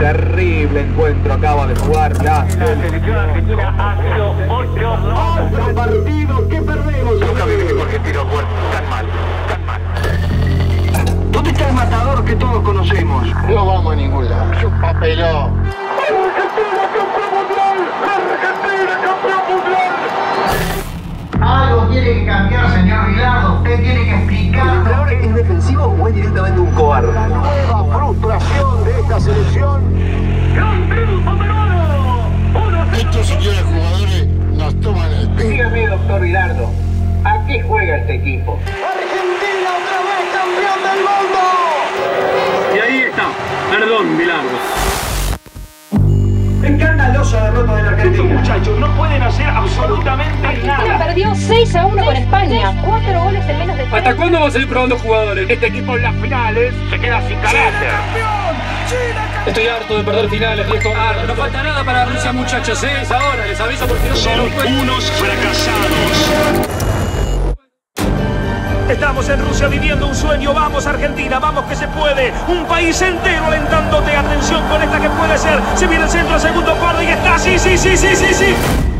Terrible encuentro acaba de jugar la selección argentina. Ha sido 8 partido que perdemos. Nunca vi un equipo argentino jugar tan mal, tan mal. ¿Dónde está el matador que todos conocemos? No vamos a ningún lado. Es un papelón. ¡Argentina campeón mundial! ¡Argentina campeón mundial! Algo tiene que cambiar, señor Bilardo. Usted tiene que explicar. ¿Es defensivo o es directamente un cobarde? La nueva frustración de esta selección. ¡Gran triunfo peruano! Estos señores jugadores nos toman el pelo. Dígame, doctor Bilardo, ¿a qué juega este equipo? Argentina otra vez campeón del mundo. Y ahí está, perdón, Bilardo. Escandalosa derrota de la Estos Argentina. muchachos no pueden hacer absolutamente Argentina nada. perdió 6-1 con España. 4 goles en menos de 3. ¿Hasta cuándo vamos a ir probando jugadores? Este equipo en las finales se queda sin carácter. Estoy harto de perder finales, viejo. No falta nada para Rusia, muchachos, ¿eh? Es ahora, les aviso porque no Son unos fracasados. Estamos en Rusia viviendo un sueño. Vamos Argentina, vamos que se puede. Un país entero alentándote. Atención con esta que puede ser. Se viene el centro, segundo cuarto y está. Sí.